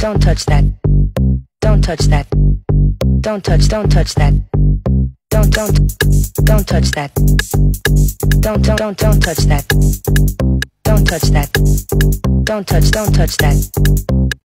Don't touch that. Don't touch that. Don't touch that. Don't touch that. Don't touch that. Don't touch that. Don't touch that.